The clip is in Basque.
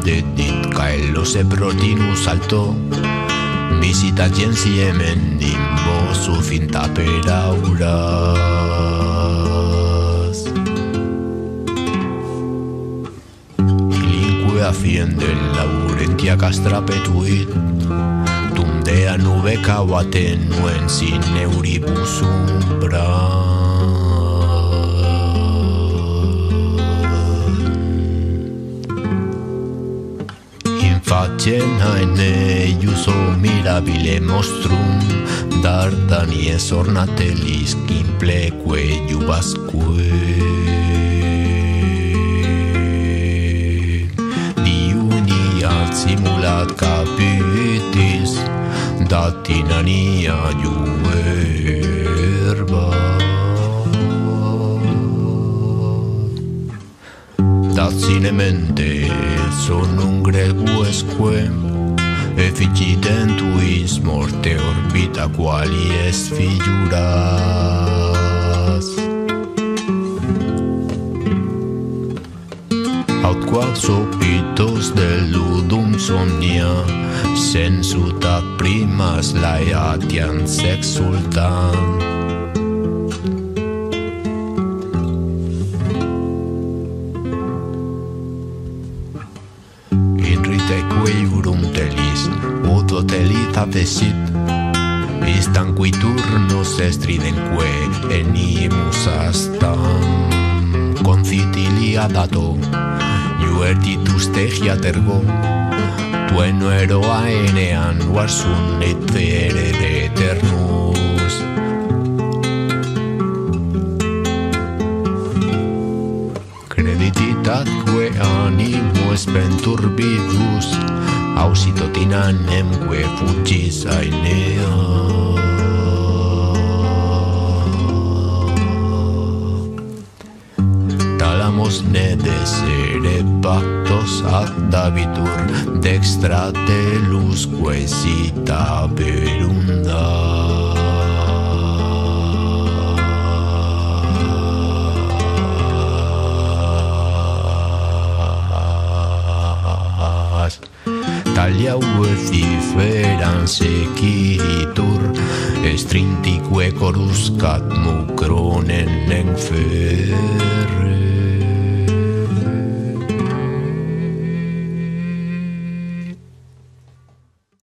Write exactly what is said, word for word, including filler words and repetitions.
dit caelo se protinu salto visita gensi hemen dimbo su finta perauraz Ilinque azienden laurentiak astrapetuit Tundea nubeka baten nuen zin euribuzumbra Infacena ene iuso mirabile mostrum Dardanies ornatelis kimpleque iubasque Diuniat simulat capitis Datinania iuerba Dazinemente sonum greguesque efficidentuis morte orbita qualies figuras aut quod sopitos del ludum somnia sensuta primas laetiam sexultam Telita vesit Istanqui turnus estridenque Enimus astam Concitilia dato Iuertitus tegia tergo Tueno eroa enean Varsum et fere de eternus Credititatque animo spenturbidus Ausitotinan emque fugis Aenea Talamos ne desere pactos ad dabitur Dextra telusque sita perunda Talia ueciferan sequitur Estrintique coruscat mucronen enferre